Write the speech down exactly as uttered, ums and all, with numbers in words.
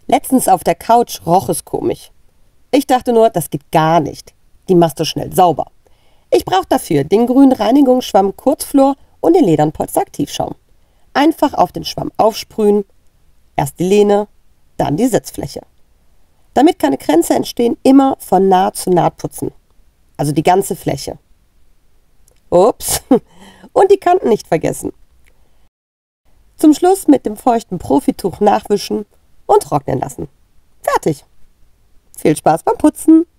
Letztens auf der Couch roch es komisch. Ich dachte nur, das geht gar nicht. Die machst du schnell sauber. Ich brauche dafür den grünen Reinigungsschwamm Kurzflor und den Ledernpolster Aktivschaum. Einfach auf den Schwamm aufsprühen, erst die Lehne, dann die Sitzfläche. Damit keine Kränze entstehen, immer von Naht zu Naht putzen. Also die ganze Fläche. Ups, und die Kanten nicht vergessen. Zum Schluss mit dem feuchten Profituch nachwischen und trocknen lassen. Fertig. Viel Spaß beim Putzen!